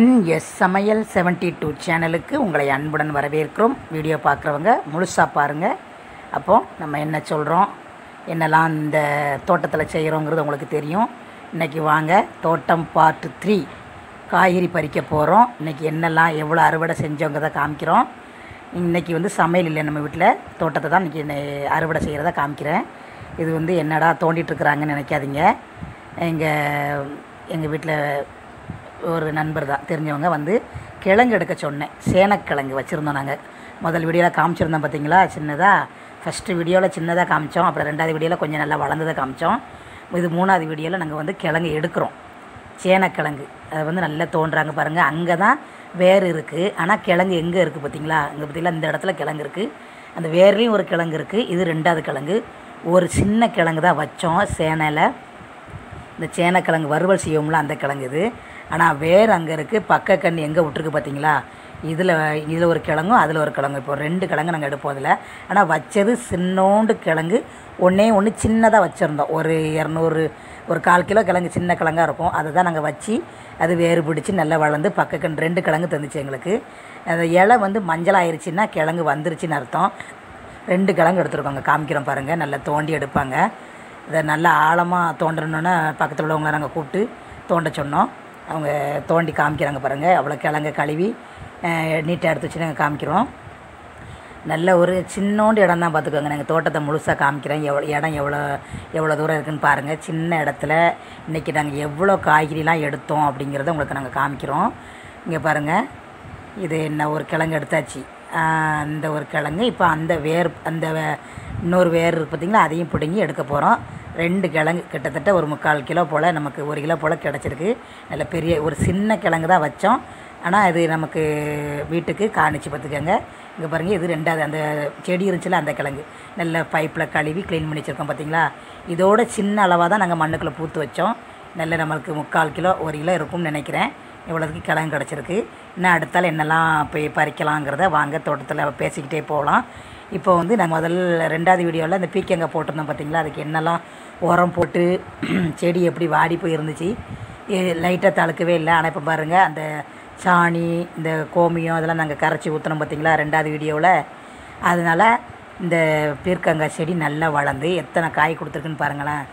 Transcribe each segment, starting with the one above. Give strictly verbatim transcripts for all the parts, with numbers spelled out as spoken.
NS சமையல் seventy two சேனலுக்கு உங்களை அன்புடன் வரவேற்கிறோம். வீடியோ பார்க்குறவங்க முழுசாக பாருங்கள். அப்போது நம்ம என்ன சொல்கிறோம், என்னெல்லாம் இந்த தோட்டத்தில் செய்கிறோங்கிறது உங்களுக்கு தெரியும். இன்றைக்கி வாங்க தோட்டம் பார்ட் த்ரீ காய்கறி பறிக்க போகிறோம். இன்றைக்கி என்னெல்லாம் எவ்வளோ அறுவடை செஞ்சோங்கிறத காமிக்கிறோம். இன்றைக்கி வந்து சமையல் இல்லை, நம்ம வீட்டில் தோட்டத்தை தான் இன்றைக்கி அறுவடை செய்கிறத காமிக்கிறேன். இது வந்து என்னடா தோண்டிகிட்ருக்குறாங்கன்னு நினைக்காதீங்க. எங்கள் எங்கள் வீட்டில் ஒரு நண்பர் தான், தெரிஞ்சவங்க வந்து கிழங்கு எடுக்க சொன்னேன். சேனக்கிழங்கு வச்சுருந்தோம் நாங்கள். முதல் வீடியோவில் காமிச்சிருந்தோம் பார்த்தீங்களா, சின்னதாக. ஃபஸ்ட்டு வீடியோவில் சின்னதாக காமிச்சோம், அப்புறம் ரெண்டாவது வீடியோவில் கொஞ்சம் நல்லா வளர்ந்ததை காமிச்சோம். இது மூணாவது வீடியோவில் நாங்கள் வந்து கிழங்கு எடுக்கிறோம். சேனக்கிழங்கு அதை வந்து நல்லா தோன்றாங்க பாருங்கள். அங்கே தான் வேர் இருக்குது, ஆனால் கிழங்கு எங்கே இருக்குது பார்த்தீங்களா? இங்கே பார்த்தீங்களா, இந்த இடத்துல கிழங்கு இருக்குது. அந்த வேர்லேயும் ஒரு கிழங்கு இருக்குது. இது ரெண்டாவது கிழங்கு. ஒரு சின்ன கிழங்கு தான் வச்சோம் சேனையில். இந்த சேனக்கிழங்கு வறுவல் செய்வோம்ல, அந்த கிழங்கு இது. ஆனால் வேர் அங்கே இருக்குது. பக்க கண் எங்கே விட்டுருக்கு பார்த்தீங்களா? இதில் இதில் ஒரு கிழங்கும் அதில் ஒரு கிழங்கு. இப்போ ரெண்டு கிழங்கு நாங்கள் எடுப்போம் அதில். ஆனால் வச்சது சின்னோண்டு கிழங்கு ஒன்றே ஒன்று சின்னதாக வச்சுருந்தோம். ஒரு இரநூறு ஒரு கால் கிலோ கிழங்கு சின்ன கிழங்காக இருக்கும். அதை தான் நாங்கள் வச்சு அது வேறு பிடிச்சி நல்லா வளர்ந்து பக்க கண் ரெண்டு கிழங்கு தந்துச்சு எங்களுக்கு. அந்த இலை வந்து மஞ்சள் ஆயிடுச்சுன்னா கிழங்கு வந்துருச்சுன்னு அர்த்தம். ரெண்டு கிழங்கு எடுத்துருக்கோங்க, காமிக்கிறோம் பாருங்கள். நல்லா தோண்டி எடுப்பாங்க. இதை நல்லா ஆழமாக தோண்டணுன்னா பக்கத்தில் உள்ளவங்களை நாங்கள் கூப்பிட்டு தோண்ட சொன்னோம். அவங்க தோண்டி காமிக்கிறாங்க பாருங்கள். அவ்வளோ கிழங்க கழுவி நீட்டாக எடுத்து வச்சு நாங்கள் காமிக்கிறோம். நல்ல ஒரு சின்னோண்டு இடம் தான் பார்த்துக்கோங்க. நாங்கள் தோட்டத்தை முழுசாக காமிக்கிறேன். எவ்வளோ இடம் எவ்வளோ எவ்வளோ தூரம் இருக்குதுன்னு பாருங்கள். சின்ன இடத்துல இன்றைக்கி நாங்கள் எவ்வளோ காய்கறிலாம் எடுத்தோம் அப்படிங்கிறத உங்களுக்கு நாங்கள் காமிக்கிறோம். இங்கே பாருங்கள், இது என்ன ஒரு கிழங்கு எடுத்தாச்சு. அந்த ஒரு கிழங்கு இப்போ அந்த வேர் அந்த இன்னொரு வேர் பார்த்திங்களா, அதையும் பிடுங்கி எடுக்க போகிறோம். ரெண்டு கிழங்கு கிட்டத்தட்ட ஒரு முக்கால் கிலோ போல், நமக்கு ஒரு கிலோ போல் கிடச்சிருக்கு. நல்ல பெரிய ஒரு சின்ன கிழங்கு தான் வச்சோம். ஆனால் இது நமக்கு வீட்டுக்கு காணிச்சு பார்த்துக்கோங்க. இங்கே பாருங்கள், இது ரெண்டாவது அந்த செடி இருந்துச்சுல அந்த கிழங்கு. நல்ல பைப்பில் கழுவி க்ளீன் பண்ணி வச்சுருக்கோம் பார்த்தீங்களா? இதோட சின்ன அளவாக தான் நாங்கள் மண்ணுக்குள்ளே பூத்து வச்சோம். நல்ல நம்மளுக்கு முக்கால் கிலோ ஒரு கிலோ இருக்கும்னு நினைக்கிறேன். இவ்வளோதுக்கு கிழங்கு கிடச்சிருக்கு. இன்னும் அடுத்தால் என்னெல்லாம் போய் பறிக்கலாங்கிறத வாங்க தோட்டத்தில் பேசிக்கிட்டே போகலாம். இப்போ வந்து நாங்கள் முதல்ல ரெண்டாவது வீடியோவில் அந்த பீக்கங்காய் போட்டிருந்தோம் பார்த்தீங்களா? அதுக்கு என்னெல்லாம் உரம் போட்டு செடி எப்படி வாடி போய் இருந்துச்சு, லைட்டாக தழுக்கவே இல்லை. ஆனால் இப்போ பாருங்கள், அந்த சாணி இந்த கோமியம் அதெல்லாம் நாங்கள் கரைச்சி ஊற்றினோம் பார்த்தீங்களா ரெண்டாவது வீடியோவில். அதனால் இந்த பீர்க்கங்காய் செடி நல்லா வளர்ந்து எத்தனை காய் கொடுத்துருக்குன்னு பாருங்களேன்.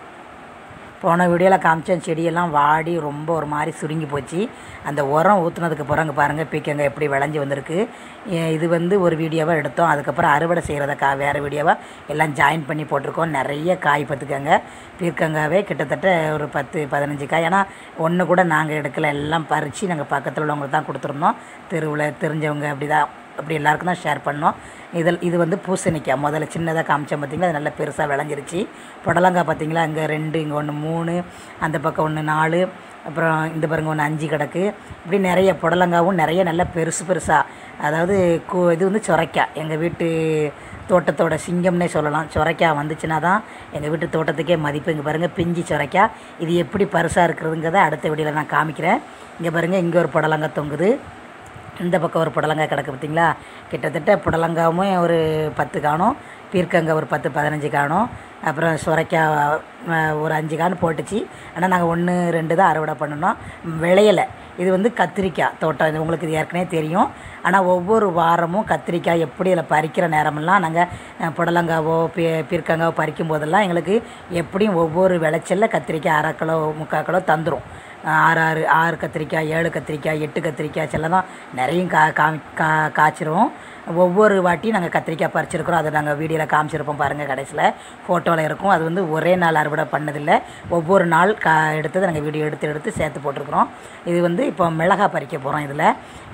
போன வீடியோவில் காமிச்ச செடியெல்லாம் வாடி ரொம்ப ஒரு மாதிரி சுருங்கி போச்சு. அந்த உரம் ஊற்றுனதுக்கு பிறகு பாருங்கள் பீக்கங்காய் எப்படி விளைஞ்சி வந்திருக்கு. இது வந்து ஒரு வீடியோவாக எடுத்தோம். அதுக்கப்புறம் அறுவடை செய்கிறத கா வேறு வீடியோவாக எல்லாம் ஜாயின் பண்ணி போட்டிருக்கோம். நிறைய காய் பார்த்துக்கங்க. பீர்க்கங்காவே கிட்டத்தட்ட ஒரு பத்து பதினஞ்சு காய். ஆனால் ஒன்று கூட நாங்கள் எடுக்கலை, எல்லாம் பறித்து நாங்கள் பக்கத்தில் உள்ளவங்களுக்கு தான் கொடுத்துருந்தோம். தெருவில் தெரிஞ்சவங்க அப்படி தான் அப்படி எல்லாருக்கும் தான் ஷேர் பண்ணோம். இதில் இது வந்து பூசணிக்காய் முதல்ல சின்னதாக காமிச்சோம் பார்த்திங்களா, அது நல்லா பெருசாக விளைஞ்சிருச்சு. புடலங்காய் பார்த்திங்களா, இங்கே ரெண்டு, இங்கே ஒன்று மூணு, அந்த பக்கம் ஒன்று நாலு, அப்புறம் இந்த பாருங்க ஒன்று அஞ்சு கிடக்கு. இப்படி நிறைய புடலங்காவும் நிறைய நல்லா பெருசு பெருசாக. அதாவது கு இது வந்து சுரைக்காய், எங்கள் வீட்டு தோட்டத்தோட சிங்கம்னே சொல்லலாம். சுரைக்காய் வந்துச்சுன்னா தான் எங்கள் வீட்டு தோட்டத்துக்கே மதிப்பு. இங்கே பாருங்கள் பிஞ்சு சுரைக்காய். இது எப்படி பருசாக இருக்கிறதுங்கிறத அடுத்த வீடியோவில் நான் காமிக்கிறேன். இங்கே பாருங்கள், இங்கே ஒரு புடலங்காய் தொங்குது. இந்த பக்கம் ஒரு புடலங்காய் கிடக்கு பார்த்திங்களா? கிட்டத்தட்ட புடலங்காவும் ஒரு பத்து காணும், பீர்க்கங்காய் ஒரு பத்து பதினஞ்சு காணும், அப்புறம் சுரைக்காய் ஒரு அஞ்சு காணும் போட்டுச்சு. ஆனால் நாங்கள் ஒன்று ரெண்டு தான் அறுவடை பண்ணணும், விளையலை. இது வந்து கத்திரிக்காய் தோட்டம், இது உங்களுக்கு இது ஏற்கனவே தெரியும். ஆனால் ஒவ்வொரு வாரமும் கத்திரிக்காய் எப்படி அதில் பறிக்கிற நேரமெல்லாம் நாங்கள் புடலங்காவோ பீ பீர்க்கங்காவோ பறிக்கும் போதெல்லாம் எங்களுக்கு எப்படியும் ஒவ்வொரு விளைச்சலில் கத்திரிக்காய் அரை கிலோ முக்கால் கிலோ தந்துடும். ஆறு ஆறு ஆறு கத்திரிக்காய், ஏழு கத்திரிக்காய், எட்டு கத்திரிக்காய் செல்லாம் நிறைய கா காமி கா காய்ச்சிரும். ஒவ்வொரு வாட்டியும் நாங்கள் கத்திரிக்காய் பறிச்சிருக்கிறோம். அதை நாங்கள் வீடியோவில் காமிச்சிருப்போம் பாருங்கள். கடைசியில் ஃபோட்டோவில் இருக்கும். அது வந்து ஒரே நாள் அறுவடை பண்ணதில்லை, ஒவ்வொரு நாள் கா எடுத்தது நாங்கள் வீடியோ எடுத்து எடுத்து சேர்த்து போட்டிருக்கிறோம். இது வந்து இப்போ மிளகாய் பறிக்க போகிறோம். இதில்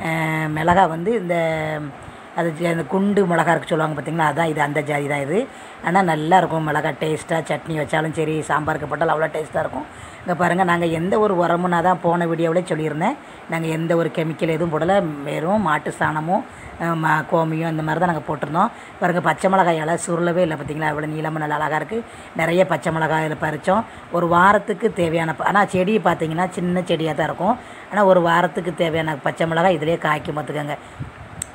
மிளகாய் வந்து இந்த அது அந்த குண்டு மிளகா இருக்குது சொல்லுவாங்க பார்த்திங்களா, அதுதான் இது, அந்த ஜாதி தான் இது. ஆனால் நல்லா இருக்கும் மிளகாய், டேஸ்ட்டாக சட்னி வச்சாலும் சரி, சாம்பாருக்கு போட்டாலும் அவ்வளோ டேஸ்ட்டாக இருக்கும். இங்கே பாருங்கள், நாங்கள் எந்த ஒரு உரமும் நான் தான் போன வீடியோவிலே சொல்லியிருந்தேன். நாங்கள் எந்த ஒரு கெமிக்கல் எதுவும் போடலை, வெறும் மாட்டு சாணமும் மா கோமியம் இந்த மாதிரி தான் நாங்கள் போட்டிருந்தோம். பாருங்கள், பச்சை மிளகாய் இலை சுருளவே இல்லை பார்த்திங்களா, அவ்வளோ நீளமாக நல்லா அழகாக இருக்குது. நிறைய பச்சை மிளகாய் இதில் பறித்தோம். ஒரு வாரத்துக்கு தேவையான, ஆனால் செடி பார்த்திங்கன்னா சின்ன செடியாக தான் இருக்கும். ஆனால் ஒரு வாரத்துக்கு தேவையான பச்சை மிளகாய் இதிலே காய்க்கும் பார்த்துக்கோங்க.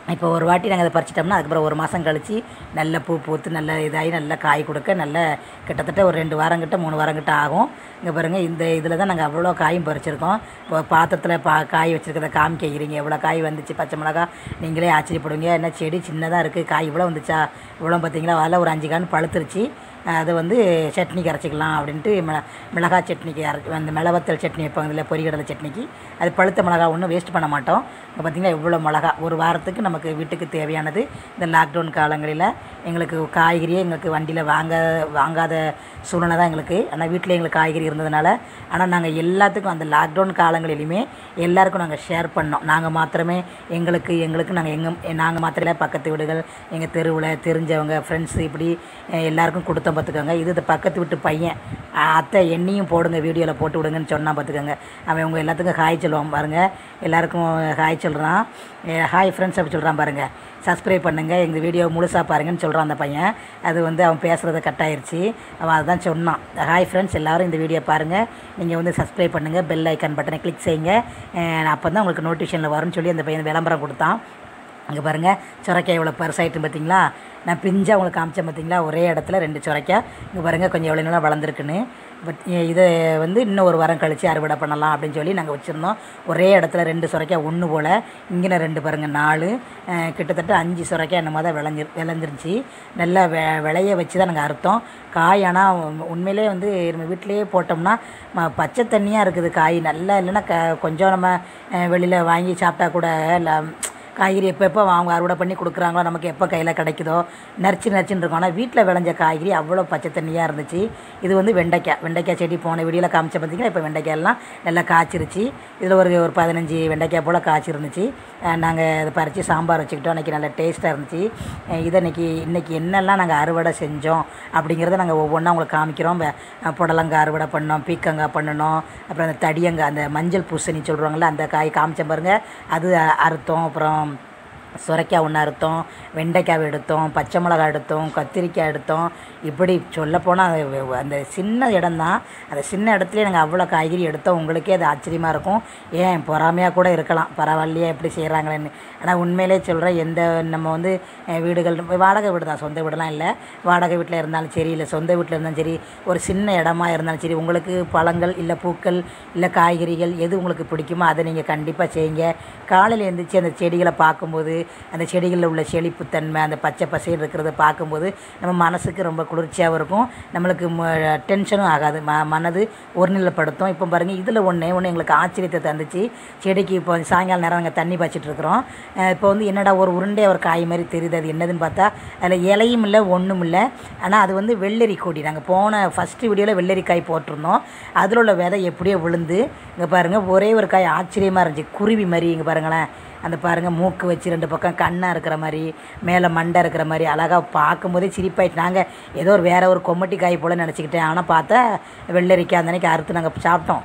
இப்போ ஒரு வாட்டி நாங்கள் அதை பறிச்சிட்டோம்னா அதுக்கப்புறம் ஒரு மாதம் கழித்து நல்ல பூ பூத்து நல்ல இதாகி நல்லா காய் கொடுக்க நல்ல கிட்டத்தட்ட ஒரு ரெண்டு வாரம் கிட்ட மூணு வாரம் கிட்ட ஆகும். இங்கே பாருங்கள், இந்த இதில் தான் நாங்கள் அவ்வளோ காயும் பறிச்சிருக்கோம். இப்போ பாத்திரத்தில் பா காய் வச்சுருக்கிறத காமிக்கிறீங்க எவ்வளோ காய் வந்துச்சு. பச்சை மிளகா நீங்களே ஆச்சரியப்படுவீங்க, என்ன செடி சின்னதாக இருக்குது, காய் இவ்வளோ வந்துச்சா இவ்வளோ பார்த்தீங்களா. அதில் ஒரு அஞ்சு கான் பழுத்துருச்சு. அதை வந்து சட்னிக்கு அரைச்சிக்கலாம் அப்படின்ட்டு மிள மிளகாய் சட்னிக்கு அரைச்சி அந்த மிளவத்தல் சட்னி வைப்பாங்க இதில் பொரிகடலை சட்னிக்கு. அது பழுத்த மிளகா ஒன்றும் வேஸ்ட் பண்ண மாட்டோம். இப்போ பார்த்திங்கன்னா இவ்வளோ மிளகா ஒரு வாரத்துக்கு நமக்கு வீட்டுக்கு தேவையானது. இந்த லாக்டவுன் காலங்களில் எங்களுக்கு காய்கறியே எங்களுக்கு வண்டியில் வாங்க வாங்காத சூழ்நிலை தான் எங்களுக்கு. ஆனால் வீட்டில் எங்களுக்கு காய்கறி இருந்ததுனால, ஆனால் நாங்கள் எல்லாத்துக்கும் அந்த லாக்டவுன் காலங்களிலுமே எல்லாருக்கும் நாங்கள் ஷேர் பண்ணோம். நாங்கள் மாத்திரமே எங்களுக்கு எங்களுக்கு நாங்கள் எங்கள் நாங்கள் மாத்திரமே பக்கத்து வீடுகள் எங்கள் தெருவில் தெரிஞ்சவங்க ஃப்ரெண்ட்ஸு இப்படி எல்லாருக்கும் கொடுத்தோம் பார்த்துக்கோங்க. இது இந்த பக்கத்து வீட்டு பையன் அத்தை எண்ணியும் போடுங்க வீடியோவில் போட்டு விடுங்கன்னு சொன்னால் பார்த்துக்கோங்க. அவன் உங்கள் எல்லாத்துக்கும் ஹாய் சொல்லுவான் பாருங்கள். எல்லாருக்கும் ஹாய் சொல்கிறான், ஹாய் ஃப்ரெண்ட்ஸ் அப்படி சொல்கிறான் பாருங்கள். சப்ஸ்கிரைப் பண்ணுங்கள், எங்கள் வீடியோ முழுசாக பாருங்கன்னு சொல்கிறான் அந்த பையன். அது வந்து அவன் பேசுகிறத கட் ஆயிடுச்சு. அவன் அதுதான் சொன்னான், ஹாய் ஃப்ரெண்ட்ஸ் எல்லோரும் இந்த வீடியோ பாருங்கள், நீங்கள் வந்து சப்ஸ்கிரைப் பண்ணுங்கள், பெல் ஐக்கான் பட்டனை கிளிக் செய்யுங்க, அப்போ தான் உங்களுக்கு நோட்டிஃபிகேஷனில் வரும்னு சொல்லி அந்த பையன் விளம்பரம் கொடுத்தான். அங்கே பாருங்கள், சுரைக்காய் எவ்வளோ பெருசாயிட்டு பார்த்தீங்களா. நான் பிஞ்சாக உங்களுக்கு காமிச்சேன் பார்த்தீங்களா, ஒரே இடத்துல ரெண்டு சுரைக்காய். இங்கே பாருங்கள் கொஞ்சம் எவ்வளோ நாளாக வளர்ந்துருக்குன்னு. பட் இதை வந்து இன்னும் ஒரு வாரம் கழித்து அறுவடை பண்ணலாம் அப்படின்னு சொல்லி நாங்கள் வச்சுருந்தோம். ஒரே இடத்துல ரெண்டு சுரைக்காய் ஒன்று போல். இங்கே ரெண்டு பாருங்கள் நாலு, கிட்டத்தட்ட அஞ்சு சுரைக்காய் என்னமோ தான் விளைஞ்சி விளைஞ்சிருந்துச்சி. நல்லா வெ விளைய வச்சு தான் நாங்கள் அறுத்தோம். காய் ஆனால் உண்மையிலே வந்து நம்ம வீட்டிலையே போட்டோம்னா பச்சை தண்ணியாக இருக்குது காய். நல்லா இல்லைன்னா க கொஞ்சம் நம்ம வெளியில் வாங்கி சாப்பிட்டா கூட இல்லை காய்கறி எப்போ எப்போ அவங்க அறுவடை பண்ணி கொடுக்குறாங்களோ நமக்கு எப்போ கையில் கிடைக்குதோ நரிச்சு நரிச்சுன்னு இருக்கும். ஆனால் வீட்டில் விளைஞ்ச காய்கறி அவ்வளோ பச்சை தண்ணியாக இருந்துச்சு. இது வந்து வெண்டைக்காய் வெண்டைக்காய் செடி போன வீடியோவில் காமிச்ச பார்த்திங்கன்னா இப்போ வெண்டைக்காயெல்லாம் நல்லா காய்ச்சிருச்சு. இதில் ஒரு ஒரு பதினஞ்சு வெண்டைக்காய் போல் காய்ச்சிருந்துச்சு. நாங்கள் அதை பறித்து சாம்பார் வச்சுக்கிட்டோம். அன்றைக்கி நல்லா டேஸ்ட்டாக இருந்துச்சு. இதை இன்றைக்கி இன்றைக்கி என்னெல்லாம் நாங்கள் அறுவடை செஞ்சோம் அப்படிங்கிறத நாங்கள் ஒவ்வொன்றா உங்களுக்கு காமிக்கிறோம். புடலங்காய் அறுவடை பண்ணோம், பீக்கங்காய் பண்ணணும், அப்புறம் அந்த தடியங்காய் அந்த மஞ்சள் பூசணி சொல்கிறாங்களே அந்த காய் காமிச்ச பாருங்கள், அது அறுத்தோம். அப்புறம் சுரைக்காய் ஒன்று அறுத்தோம், வெண்டைக்காய் எடுத்தோம், பச்சை மிளகாய் எடுத்தோம், கத்திரிக்காய் எடுத்தோம். இப்படி சொல்லப்போனால் அந்த சின்ன இடம்தான், அந்த சின்ன இடத்துலேயே நாங்கள் அவ்வளோ காய்கறி எடுத்தோம். உங்களுக்கே அது ஆச்சரியமாக இருக்கும், ஏன் பொறாமையாக கூட இருக்கலாம், பரவாயில்லையே எப்படி செய்கிறாங்களேன்னு. ஆனால் உண்மையிலே சொல்கிறேன், எந்த நம்ம வந்து வீடுகள் வாடகை வீடு தான், சொந்த வீடெலாம் இல்லை. வாடகை வீட்டில் இருந்தாலும் சரி, இல்லை சொந்த வீட்டில் இருந்தாலும் சரி, ஒரு சின்ன இடமா இருந்தாலும் சரி, உங்களுக்கு பழங்கள் இல்லை பூக்கள் இல்லை காய்கறிகள் எது உங்களுக்கு பிடிக்குமோ அதை நீங்கள் கண்டிப்பாக செய்யுங்க. காலையில் எழுந்திரிச்சு அந்த செடிகளை பார்க்கும்போது அந்த செடிகளில் உள்ள செழிப்புத்தன்மை அந்த பச்சை பசையில் இருக்கிறத பார்க்கும்போது நம்ம மனசுக்கு ரொம்ப குளிர்ச்சியாகவும் இருக்கும், நம்மளுக்கு டென்ஷனும் ஆகாது, ம மனது ஒருநிலைப்படுத்தும். இப்போ பாருங்கள், இதில் ஒன்று ஒன்று எங்களுக்கு ஆச்சரியத்தை தந்துச்சு. செடிக்கு இப்போ சாயங்கால நேரம் நாங்கள் தண்ணி பாய்ச்சிட்டு இருக்கிறோம். இப்போ வந்து என்னடா ஒரு உருண்டை ஒரு காய் மாதிரி தெரியுது, அது என்னதுன்னு பார்த்தா அதில் இலையும் இல்லை ஒன்றும் இல்லை. ஆனால் அது வந்து வெள்ளரி கொடி. நாங்கள் போன ஃபஸ்ட்டு வீடியோவில் வெள்ளரி காய் போட்டிருந்தோம். அதில் உள்ள விதை எப்படியோ விழுந்து இங்கே பாருங்கள் ஒரே ஒரு காய் ஆச்சரியமாக இருந்துச்சு, குருவி மாதிரி. இங்கே பாருங்களேன், அந்த பாருங்கள் மூக்கு வச்சு ரெண்டு பக்கம் கண்ணாக இருக்கிற மாதிரி மேலே மண்டை இருக்கிற மாதிரி அழகாக பார்க்கும்போதே சிரிப்பாயிட்டு. நாங்கள் ஏதோ ஒரு வேறு ஒரு கொம்மட்டி காய் போல் நினச்சிக்கிட்டேன். ஆனால் பார்த்தா வெள்ளரிக்காய் அந்த அன்றைக்கி அறுத்து நாங்கள் சாப்பிட்டோம்.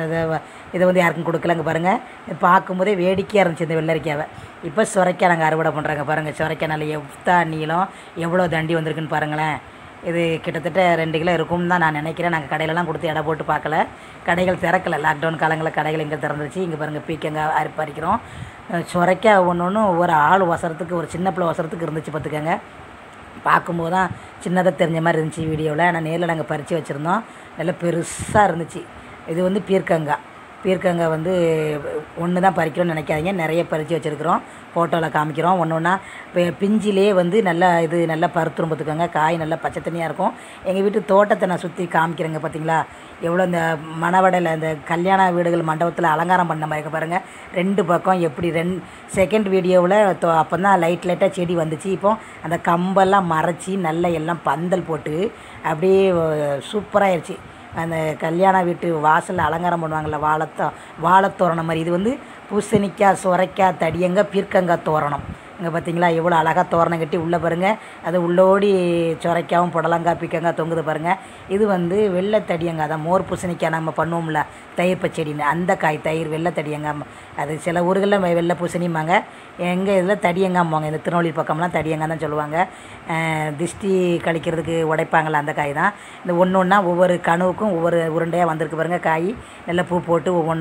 இதை வந்து யாருக்கும் கொடுக்கலங்க பாருங்கள், பார்க்கும்போதே வேடிக்கையாக இருந்துச்சு இந்த வெள்ளரிக்காவை. இப்போ சுரைக்காய் நாங்கள் அறுவடை பண்ணுறாங்க பாருங்கள். சுரைக்காய் நல்ல எவ்வளோ நீளம் எவ்வளோ தண்டி வந்திருக்குன்னு பாருங்களேன். இது கிட்டத்தட்ட ரெண்டு கிலோ இருக்கும்னு தான் நான் நினைக்கிறேன். நாங்கள் கடையிலலாம் கொடுத்து எடை போட்டு பார்க்கல, கடைகள் திறக்கலை. லாக்டவுன் காலங்களில் கடைகள் எங்கே திறந்துச்சு. இங்கே பாருங்கள் பீக்கங்காய் அரி பறிக்கிறோம். சுரைக்காய் ஒன்று ஒன்று ஒரு ஆள் வசரத்துக்கு ஒரு சின்ன பிள்ளை வசரத்துக்கு இருந்துச்சு பார்த்துக்கோங்க. பார்க்கும்போது தான் சின்னதாக தெரிஞ்ச மாதிரி இருந்துச்சு வீடியோவில். ஆனால் நேரில் நாங்கள் பறித்து வச்சுருந்தோம், நல்லா பெருசாக இருந்துச்சு. இது வந்து பீர்க்கங்காய். பீர்க்கங்காய் வந்து ஒன்று தான் பறிக்கிறோன்னு நினைக்காதீங்க, நிறைய பறித்து வச்சுருக்குறோம். ஃபோட்டோவில் காமிக்கிறோம் ஒன்று ஒன்றா. இப்போ பிஞ்சிலே வந்து நல்லா இது நல்லா பருத்துரும் பார்த்துக்கோங்க. காய் நல்லா பச்சை தண்ணியாக இருக்கும். எங்கள் வீட்டு தோட்டத்தை நான் சுற்றி காமிக்கிறேங்க பார்த்தீங்களா, எவ்வளோ இந்த மணவடையில் இந்த கல்யாண வீடுகள் மண்டபத்தில் அலங்காரம் பண்ண மாதிரி இருக்க பாருங்கள். ரெண்டு பக்கம் எப்படி ரெண்டு செகண்ட் வீடியோவில் தோ அப்போ தான் லைட் லைட்டாக செடி வந்துச்சு. இப்போ அந்த கம்பெல்லாம் மறைச்சி நல்லா எல்லாம் பந்தல் போட்டு அப்படியே சூப்பராகிடுச்சு. அந்த கல்யாண வீட்டு வாசலில் அலங்காரம் பண்ணுவாங்கள்ல, வாழைத்தோ வாழைத்தோரணம் மாதிரி. இது வந்து பூசணிக்காய், சுரைக்காய், தடியங்காய், பீர்க்கங்காய் தோரணம். இங்கே பார்த்தீங்களா எவ்வளோ அழகாக தோரணம் கட்டி உள்ளே பாருங்கள், அது உள்ளோடி சுரைக்காவும் புடலங்காய் பீக்கங்காய் தொங்குது பாருங்கள். இது வந்து வெள்ளை தடியங்காய் தான், மோர் பூசணிக்காய் நம்ம பண்ணுவோம்ல தயிர் பச்சடின்னு, அந்த காய் தயிர் வெள்ளை தடியங்காய். அது சில ஊர்களில் வெள்ளை பூசணிம்பாங்க, எங்கள் இதில் தடியங்காம்பாங்க. இந்த திருநெல்வேலி பக்கம்லாம் தடியங்காய் தான் சொல்லுவாங்க. திஷ்டி கழிக்கிறதுக்கு உடைப்பாங்கள்ல அந்த காய் தான். இந்த ஒன்று ஒன்றா ஒவ்வொரு கனவுக்கும் ஒவ்வொரு உருண்டையாக வந்திருக்கு பாருங்கள். காய் நல்லா பூ போட்டு ஒவ்வொன்றா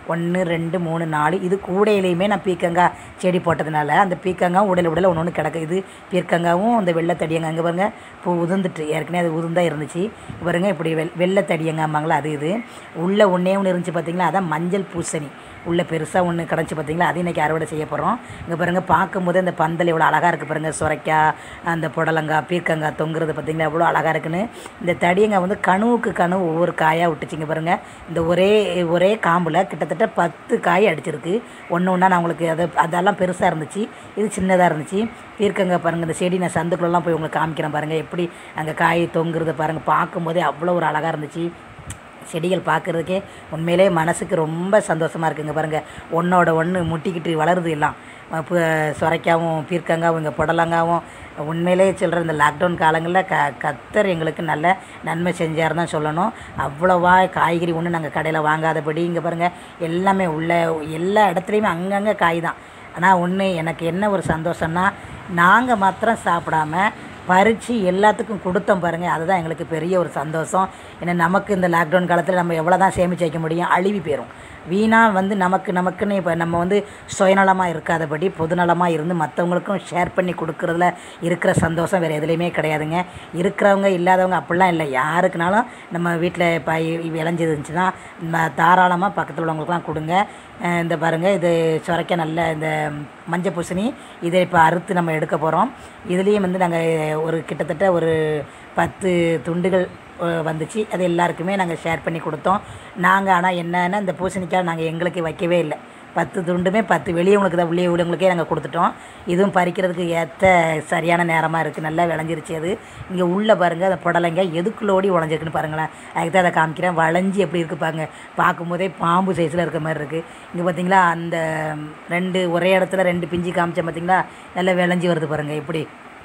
ஒன்று ரெண்டு மூணு நாலு இது கூடையிலையுமே நான் பீர்க்கங்காய் செடி போட்டதுனால அந்த பீர்க்கங்காய் உடல் உடல ஒன்று ஒன்று கிடக்கு. இது பீர்க்கங்காவும் அந்த வெள்ளைத்தடியங்காய் அங்கே பாருங்க பூ உதிர்ந்துட்டு ஏற்கனவே அது உதிர்ந்தாக இருந்துச்சு. பாருங்க இப்படி வெள் வெள்ளைத்தடியங்காம்பாங்களா அது இது உள்ளே ஒன்றே ஒன்று இருந்துச்சு பார்த்தீங்களா, அதான் மஞ்சள் பூசணி உள்ளே பெருசாக ஒன்று கிடச்சி பார்த்தீங்களா, அது இன்றைக்கி அறுவடை செய்ய போகிறோம். இங்கே பாருங்கள் பார்க்கும்போது அந்த பந்தல் எவ்வளோ அழகாக இருக்குது பாருங்கள். சுரைக்காய் அந்த புடலங்காய் பீர்க்கங்காய் தொங்குறது பார்த்தீங்களா எவ்வளோ அழகாக இருக்குன்னு. இந்த தடியங்காய் வந்து கணுவுக்கு கனவு ஒவ்வொரு காயாக விட்டுச்சிங்க பாருங்கள். இந்த ஒரே ஒரே காம்பில் கிட்டத்தட்ட பத்து காய் அடிச்சிருக்கு. ஒன்று ஒன்றா நான் உங்களுக்கு அதை அதெல்லாம் பெருசாக இருந்துச்சு, இது சின்னதாக இருந்துச்சு. பீர்க்கங்காய் பாருங்கள் இந்த செடி நான் சந்துக்குள்ளெல்லாம் போய் உங்களுக்கு காமிக்கிறேன் பாருங்கள் எப்படி அங்கே காய் தொங்குறது பாருங்கள். பார்க்கும்போதே அவ்வளோ ஒரு அழகாக இருந்துச்சு. செடிகள் பார்க்குறதுக்கே உண்மையிலே மனசுக்கு ரொம்ப சந்தோஷமாக இருக்குங்க பாருங்கள். ஒன்றோட ஒன்று முட்டிக்கிட்டு வளருது எல்லாம். இப்போ சுரைக்காவும் பீர்க்கங்காவும் இங்கே புடலங்காவும் உண்மையிலே சொல்கிற இந்த லாக்டவுன் காலங்களில் க கத்தர் எங்களுக்கு நல்ல நன்மை செஞ்சார் தான் சொல்லணும். அவ்வளோவா காய்கறி ஒன்று நாங்கள் கடையில் வாங்காதபடி இங்கே பாருங்கள் எல்லாமே உள்ள எல்லா இடத்துலையுமே அங்கங்கே காய் தான். ஆனால் ஒன்று எனக்கு என்ன ஒரு சந்தோஷம்னா நாங்கள் மாத்திரம் சாப்பிடாம பறித்து எல்லாத்துக்கும் கொடுத்தோம் பாருங்கள், அதுதான் எங்களுக்கு பெரிய ஒரு சந்தோஷம். ஏன்னா நமக்கு இந்த லாக்டவுன் காலத்தில் நம்ம எவ்வளோ தான் சேமித்து வைக்க முடியும், அழுவி போயிடும். வீணாக வந்து நமக்கு நமக்குன்னு இப்போ நம்ம வந்து சுயநலமாக இருக்காதபடி பொதுநலமாக இருந்து மற்றவங்களுக்கும் ஷேர் பண்ணி கொடுக்குறதுல இருக்கிற சந்தோஷம் வேறு எதுலேயுமே கிடையாதுங்க. இருக்கிறவங்க இல்லாதவங்க அப்படிலாம் இல்லை, யாருக்குனாலும் நம்ம வீட்டில் இப்போ விளைஞ்சி இருந்துச்சுன்னா தாராளமாக பக்கத்தில் உள்ளவங்களுக்குலாம் கொடுங்க. இந்த பாருங்கள் இது சுரைக்காய் நல்ல இந்த மஞ்சள் பூசணி இதை இப்போ அறுத்து நம்ம எடுக்க போகிறோம். இதுலேயும் வந்து நாங்கள் ஒரு கிட்டத்தட்ட ஒரு பத்து துண்டுகள் வந்துச்சு, அது எல்லாருக்குமே நாங்கள் ஷேர் பண்ணி கொடுத்தோம். நாங்கள் ஆனால் என்னென்னா இந்த பூசணிக்காய் நாங்கள் எங்களுக்கு வைக்கவே இல்லை, பத்து துண்டுமே பத்து வெளியவங்களுக்கு தான் உள்ளே உள்ளவங்களுக்கே நாங்கள் கொடுத்துட்டோம். இதுவும் பறிக்கிறதுக்கு ஏற்ற சரியான நேரமாக இருக்குது, நல்லா விளைஞ்சிருச்சு. அது இங்கே உள்ளே பாருங்கள் அந்த புடலங்காய் எதுக்குள்ளோடி உடஞ்சிருக்குன்னு பாருங்களேன். அதுக்கு தான் அதை காமிக்கிறேன். வளைஞ்சி எப்படி இருக்குது பாருங்க, பார்க்கும்போதே பாம்பு சைஸில் இருக்க மாதிரி இருக்குது. இங்கே பார்த்திங்களா அந்த ரெண்டு ஒரே இடத்துல ரெண்டு பிஞ்சு காமிச்சேன் பார்த்திங்களா, நல்லா விளைஞ்சி வருது பாருங்கள். எப்படி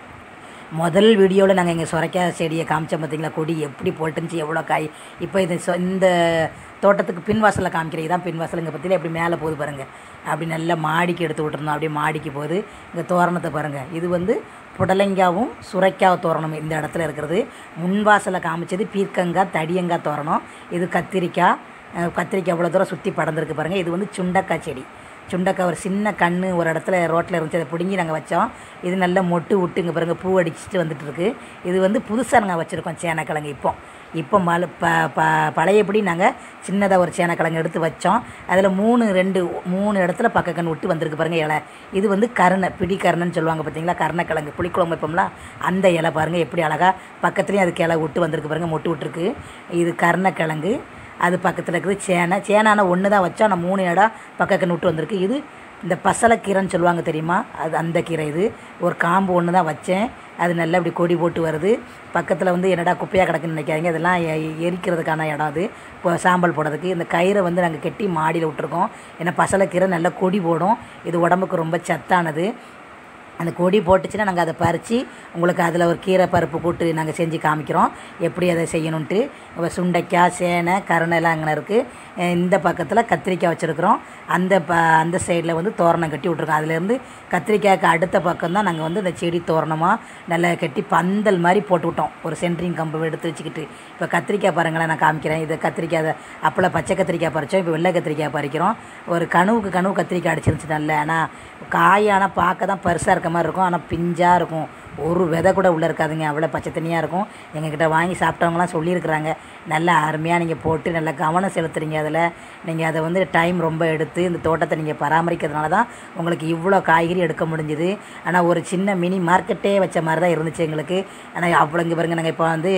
முதல் வீடியோவில் நாங்கள் எங்கள் சுரைக்காய் செடியை காமிச்சோம் பார்த்திங்களா, கொடி எப்படி போட்டுருந்துச்சி எவ்வளோ காய். இப்போ இது இந்த தோட்டத்துக்கு பின்வாசலில் காமிக்கிறீங்க தான் பின்வாசல். இங்கே பற்றியில் எப்படி மேலே போகுது பாருங்கள், அப்படி நல்லா மாடிக்கு எடுத்து விட்டுருந்தோம், அப்படியே மாடிக்கு போகுது. இங்கே தோரணத்தை பாருங்கள், இது வந்து புடலங்காவும் சுரைக்காய் தோரணம் இந்த இடத்துல இருக்கிறது. முன்வாசலை காமிச்சது பீர்க்கங்காய் தடியங்காய் தோரணம். இது கத்திரிக்காய் கத்திரிக்காய் அவ்வளோ தூரம் சுற்றி படர்ந்துருக்கு பாருங்கள். இது வந்து சுண்டக்காய் செடி. சுண்டக்காய் ஒரு சின்ன கன்று ஒரு இடத்துல ரோட்டில் இருந்துச்சு, அதை பிடுங்கி நாங்கள் வச்சோம். இது நல்லா மொட்டு விட்டுங்க பாருங்கள், பூ அடிச்சுட்டு வந்துட்டுருக்கு. இது வந்து புதுசாக நாங்கள் வச்சுருக்கோம் சேனக்கிழங்கு. இப்போ இப்போ மழை ப ப பழையபடி நாங்கள் சின்னதாக ஒரு சேனக்கிழங்கு எடுத்து வச்சோம். அதில் மூணு ரெண்டு மூணு இடத்துல பக்கக்கன்று விட்டு வந்திருக்கு பாருங்கள் இலை. இது வந்து கருணை பிடி கருணைன்னு சொல்லுவாங்க பார்த்தீங்களா, கருணைக்கிழங்கு புளிக்குழம்பு வைப்போம்ல அந்த இலை பாருங்கள் எப்படி அழகாக பக்கத்துலேயும் அதுக்கு இலை விட்டு வந்திருக்கு பாருங்கள், மொட்டு விட்டுருக்கு. இது கருணைக்கிழங்கு. அது பக்கத்தில் இருக்குது சேனை. சேனான ஒன்று தான் வச்சோம், ஆனால் மூணு இடம் பக்கக்கன்று விட்டு வந்திருக்கு. இது இந்த பசலைக்கீரைன்னு சொல்லுவாங்க தெரியுமா, அது அந்த கீரை. இது ஒரு காம்பு ஒன்று தான் வச்சேன், அது நல்லா இப்படி கொடி போட்டு வருது. பக்கத்தில் வந்து என்னடா குப்பையாக கிடக்குன்னு நினைக்காதீங்க, அதெல்லாம் எரிக்கிறதுக்கான இடம். அது இப்போ சாம்பல் போடுறதுக்கு இந்த கயிறை வந்து நாங்கள் கட்டி மாடியில் விட்டுருக்கோம். ஏன்னா பசலைக்கீரை நல்லா கொடி போடும், இது உடம்புக்கு ரொம்ப சத்தானது. அந்த கொடி போட்டுச்சுன்னா நாங்கள் அதை பறித்து உங்களுக்கு அதில் ஒரு கீரை பருப்பு கூட்டு நாங்கள் செஞ்சு காமிக்கிறோம் எப்படி அதை செய்யணுன்ட்டு. சுண்டைக்காய் சேனை கருணை எல்லாம் அங்கே இருக்குது. இந்த பக்கத்தில் கத்திரிக்காய் வச்சுருக்குறோம். அந்த ப அந்த சைடில் வந்து தோரணம் கட்டி விட்ருக்கோம். அதுலேருந்து கத்திரிக்காய்க்கு அடுத்த பக்கம் தான் நாங்கள் வந்து இந்த செடி தோரணமாக நல்லா கட்டி பந்தல் மாதிரி போட்டு விட்டோம், ஒரு சென்ட்ரிங் கம்பு எடுத்து வச்சுக்கிட்டு. இப்போ கத்திரிக்காய் பாருங்களேன், நான் காமிக்கிறேன். இது கத்திரிக்காய் அப்போல்லாம் பச்சை கத்திரிக்காய் பறித்தோம், இப்போ வெள்ளை கத்திரிக்காய் பறிக்கிறோம். ஒரு கனவுக்கு கனவு கத்திரிக்காய் அடிச்சிருந்துச்சு நல்ல. ஆனால் காயான பார்க்க தான் பெருசாக இருக்க மாதிரி இருக்கும், ஆனால் பிஞ்சாக இருக்கும், ஒரு விதை கூட உள்ளே இருக்காதுங்க, அவ்வளோ பச்சை தண்ணியாக இருக்கும். எங்ககிட்ட வாங்கி சாப்பிட்டவங்களாம் சொல்லியிருக்கிறாங்க, நல்லா அருமையாக நீங்கள் போட்டு நல்லா கவனம் செலுத்துறீங்க அதில். நீங்கள் அதை வந்து டைம் ரொம்ப எடுத்து இந்த தோட்டத்தை நீங்கள் பராமரிக்கிறதுனால தான் உங்களுக்கு இவ்வளோ காய்கறி எடுக்க முடிஞ்சுது. ஆனால் ஒரு சின்ன மினி மார்க்கெட்டே வச்ச மாதிரி தான் இருந்துச்சு எங்களுக்கு. ஆனால் அவ்வளோ இங்கே பாருங்கள், நாங்கள் இப்போ வந்து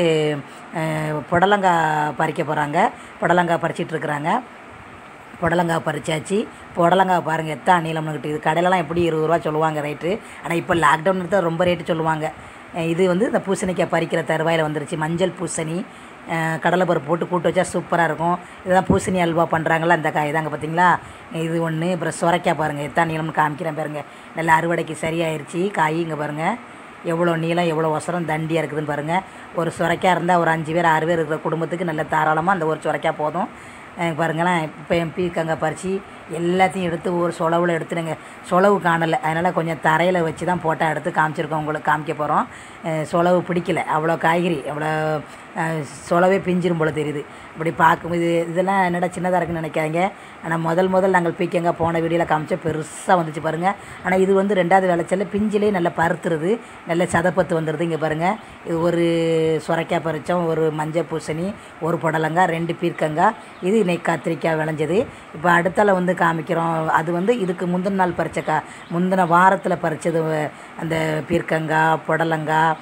புடலங்காய் பறிக்க போகிறாங்க, புடலங்காய் பறிச்சிட்ருக்குறாங்க. புடலங்காய் பறிச்சாச்சு. புடலங்காய் பாருங்கள் எத்தனை நீளம்னுக்கிட்டு. இது கடையிலலாம் எப்படி இருபது ரூபா சொல்லுவாங்க ரேட்டு, ஆனால் இப்போ லாக்டவுன் தான் ரொம்ப ரேட்டு சொல்லுவாங்க. இது வந்து இந்த பூசணிக்காய் பறிக்கிற தருவாயில் வந்துருச்சு. மஞ்சள் பூசணி கடலைப்பருப்பு போட்டு கூட்டு வச்சா சூப்பராக இருக்கும். இதுதான் பூசணி அல்வா பண்ணுறாங்களா அந்த காய் தாங்க பார்த்தீங்களா. இது ஒன்று. அப்புறம் சுரைக்காய் பாருங்கள் எத்தனை நீளம்னு காமிக்கிறேன் பாருங்கள். நல்லா அறுவடைக்கு சரியாயிருச்சு காய். இங்கே பாருங்கள் எவ்வளோ நீளம் எவ்வளோ ஒசரம் தண்டியாக இருக்குதுன்னு பாருங்கள். ஒரு சுரைக்காய் இருந்தால் ஒரு அஞ்சு பேர் ஆறு பேர் இருக்கிற குடும்பத்துக்கு நல்ல தாராளமாக அந்த ஒரு சுரைக்காய் போதும். பாருங்களேன் இப்போ என் பீர்க்கங்காய் பறித்து எல்லாத்தையும் எடுத்து ஒரு சொலவில் எடுத்துடுங்க. சொலவு காணலை, அதனால் கொஞ்சம் தரையில் வச்சு தான் போட்டால் எடுத்து காமிச்சிருக்கோம், உங்களுக்கு காமிக்க போகிறோம். சொலவு பிடிக்கல, அவ்வளோ காய்கறி அவ்வளோ சொலவே பிஞ்சிரும் போல் தெரியுது. இப்படி பார்க்கும் இது இதெல்லாம் என்னடா சின்னதாக இருக்குன்னு நினைக்காதீங்க. ஆனால் முதல் முதல் நாங்கள் பீக்கங்காய் போன வீடியோவில் காமிச்சோம், பெருசாக வந்துச்சு பாருங்கள். ஆனால் இது வந்து ரெண்டாவது விளைச்சல், பிஞ்சிலே நல்லா பருத்துருது, நல்ல சதப்பத்து வந்துடுது. இங்கே பாருங்கள், இது ஒரு சுரைக்காய் பறித்தோம், ஒரு மஞ்சள் பூசணி, ஒரு புடலங்காய், ரெண்டு பீர்க்கங்காய், இது இன்னைக்கு கத்திரிக்காய் விளைஞ்சது. இப்போ அடுத்தால வந்து காமிக்கிறோம். அது வந்து இதுக்கு முந்தின நாள் பறித்த கா முந்தின வாரத்தில் பறித்தது அந்த பீர்க்கங்காய், புடலங்காய்,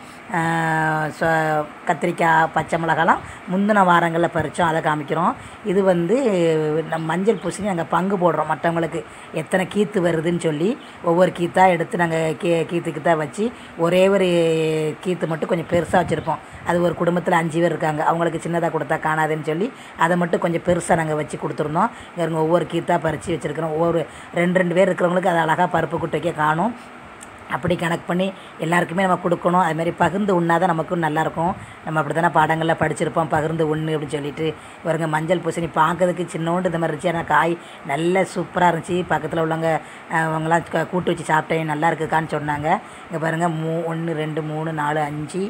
கத்திரிக்காய், பச்சை மிளகாலாம் முந்தின வாரங்களில் பறித்தோம், அதை காமிக்கிறோம். இது வந்து நம்ம மஞ்சள் பூசணி நாங்கள் பங்கு போடுறோம் மற்றவங்களுக்கு எத்தனை கீத்து வருதுன்னு சொல்லி. ஒவ்வொரு கீத்தாக எடுத்து நாங்கள் கீ கீத்துக்கு தான் வச்சு ஒரே ஒரு கீத்து மட்டும் கொஞ்சம் பெருசாக வச்சுருப்போம். அது ஒரு குடும்பத்தில் அஞ்சு பேர் இருக்காங்க, அவங்களுக்கு சின்னதாக கொடுத்தா காணாதுன்னு சொல்லி அதை மட்டும் கொஞ்சம் பெருசாக நாங்கள் வச்சு கொடுத்துருந்தோம். இங்கே ஒவ்வொரு கீத்தாக பறித்து வச்சுருக்கிறோம். ஒவ்வொரு ரெண்டு ரெண்டு பேர் இருக்கிறவங்களுக்கு அது அழகாக பருப்பு குட்டை வைக்க காணும். அப்படி கணக்கு பண்ணி எல்லாருக்குமே நம்ம கொடுக்கணும். அதுமாதிரி பகிர்ந்து உண்ணாதான் நமக்கும் நல்லாயிருக்கும். நம்ம அப்படி தானே பாடங்களில் படிச்சிருப்போம், பகிர்ந்து உண்ணு அப்படின்னு சொல்லிட்டு. இவருங்க மஞ்சள் பூசணி பார்க்கறதுக்கு சின்னோண்டு இந்த மாதிரி இருந்துச்சு, ஆனால் காய் நல்ல சூப்பராக இருந்துச்சு. பக்கத்தில் உள்ளவங்க அவங்களாம் கூட்டு வச்சு சாப்பிட்டேன், நல்லா இருக்குதுக்கான்னு சொன்னாங்க. இங்கே பாருங்கள், மூ ஒன்று ரெண்டு மூணு நாலு அஞ்சு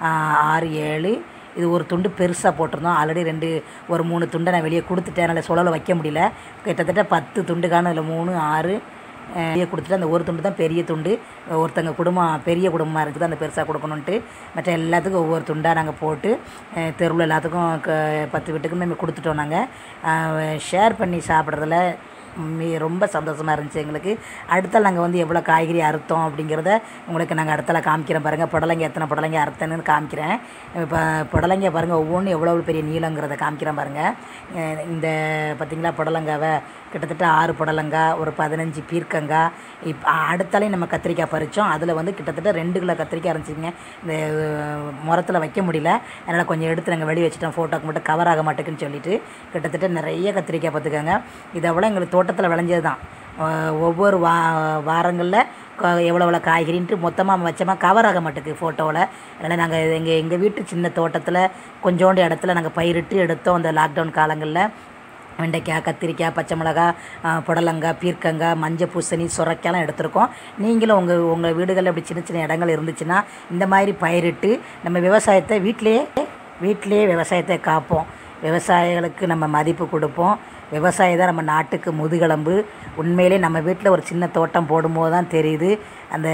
ஆறு ஏழு, இது ஒரு துண்டு பெருசாக போட்டிருந்தோம். ஆல்ரெடி ரெண்டு ஒரு மூணு துண்டை நான் வெளியே கொடுத்துட்டேன், அதனால் சுழலை வைக்க முடியல. கிட்டத்தட்ட பத்து துண்டுக்கான அதில் மூணு ஆறு பெரிய கொடுத்துட்டு அந்த ஒரு துண்டு தான் பெரிய துண்டு. ஒருத்தங்க குடும்பம் பெரிய குடும்பமாக இருக்குது, அந்த பெருசாக கொடுக்கணுன்ட்டு மற்ற எல்லாத்துக்கும் ஒவ்வொரு துண்டாக நாங்கள் போட்டு தெருவில் எல்லாத்துக்கும் க பத்து வீட்டுக்குமே கொடுத்துட்டோம். நாங்கள் ஷேர் பண்ணி சாப்பிட்றதுல மீ ரொம்ப சந்தோஷமாக இருந்துச்சு எங்களுக்கு. அடுத்தால் நாங்கள் வந்து எவ்வளோ காய்கறி அறுத்தோம் அப்படிங்கிறத உங்களுக்கு நாங்கள் அடுத்தால காமிக்கிறேன் பாருங்கள். புடலங்க எத்தனை புடலங்க அறுத்தேன்னு காமிக்கிறேன். இப்போ புடலங்க பாருங்கள், ஒவ்வொன்றும் எவ்வளோ பெரிய நீளங்கிறத காமிக்கிறேன் பாருங்கள். இந்த பார்த்திங்களா புடலங்காவை கிட்டத்தட்ட ஆறு புடலங்காய், ஒரு பதினஞ்சு பீர்க்கங்காய். இப்போ அடுத்தாலே நம்ம கத்திரிக்காய் பறித்தோம், அதில் வந்து கிட்டத்தட்ட ரெண்டு கிலோ கத்திரிக்காய் இருந்துச்சுங்க. இந்த முரத்தில் வைக்க முடியல, அதனால் கொஞ்சம் எடுத்து நாங்கள் வெளியே வச்சுட்டோம், ஃபோட்டோக்கு மட்டும் கவர் ஆக மாட்டேங்குன்னு சொல்லிட்டு. கிட்டத்தட்ட நிறைய கத்திரிக்காய் பார்த்துக்கோங்க. இதை விட எங்களுக்கு தோட்டத்தில் விளைஞ்சது தான். ஒவ்வொரு வா வாரங்களில் எவ்வளோ எவ்வளோ காய்கறின்ட்டு மொத்தமாக வச்சோமா கவர் ஆக மாட்டேங்குது ஃபோட்டோவில். அதனால் நாங்கள் எங்கள் எங்கள் வீட்டு சின்ன தோட்டத்தில் கொஞ்சோண்டு இடத்துல நாங்கள் பயிரிட்டு எடுத்தோம். அந்த லாக்டவுன் காலங்களில் வெண்டைக்காய், கத்திரிக்காய், பச்சை மிளகாய், புடலங்காய், பீர்க்கங்காய், மஞ்சள் பூசணி, சுரைக்காய்லாம் எடுத்திருக்கோம். நீங்களும் உங்கள் உங்கள் வீடுகளில் அப்படி சின்ன சின்ன இடங்கள் இருந்துச்சுன்னா இந்த மாதிரி பயிரிட்டு நம்ம விவசாயத்தை வீட்டிலையே வீட்டிலையே விவசாயத்தை காப்போம். விவசாயிகளுக்கு நம்ம மதிப்பு கொடுப்போம். விவசாயம் தான் நம்ம நாட்டுக்கு முதுகெலும்பு. உண்மையிலே நம்ம வீட்டில் ஒரு சின்ன தோட்டம் போடும்போது தான் தெரியுது, அந்த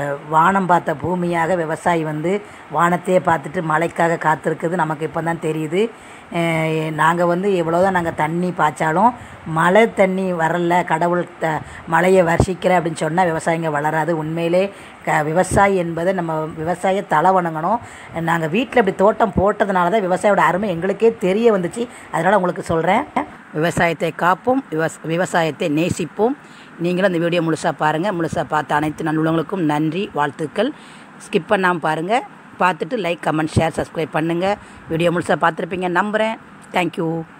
வானம் பார்த்த பூமியாக விவசாயி வந்து வானத்தையே பார்த்துட்டு மழைக்காக காத்திருக்குது நமக்கு இப்போ தான் தெரியுது. நாங்கள் வந்து எவ்வளோ தான் நாங்கள் தண்ணி பாய்ச்சாலும் மழை தண்ணி வரல, கடவுள் த மழையை வர்ஷிக்கிற அப்படின்னு சொன்னால் விவசாயிங்க வளராது. உண்மையிலே க விவசாயி என்பதை நம்ம விவசாய தலை வணங்கணும். நாங்கள் வீட்டில் இப்படி தோட்டம் போட்டதுனால தான் விவசாயோட அருமை எங்களுக்கே தெரிய வந்துச்சு. அதனால் உங்களுக்கு சொல்கிறேன், விவசாயத்தை காப்போம், விவஸ் விவசாயத்தை நேசிப்போம். நீங்களும் அந்த வீடியோ முழுசாக பாருங்கள். முழுசாக பார்த்த அனைத்து நல்லுள்ளவங்களுக்கும் நன்றி, வாழ்த்துக்கள். ஸ்கிப் பண்ணாமல் பாருங்கள். பார்த்துட்டு லைக், கமெண்ட், ஷேர், சப்ஸ்கிரைப் பண்ணுங்கள். வீடியோ முழுசாக பார்த்துருப்பீங்க நம்புகிறேன். தேங்க்யூ.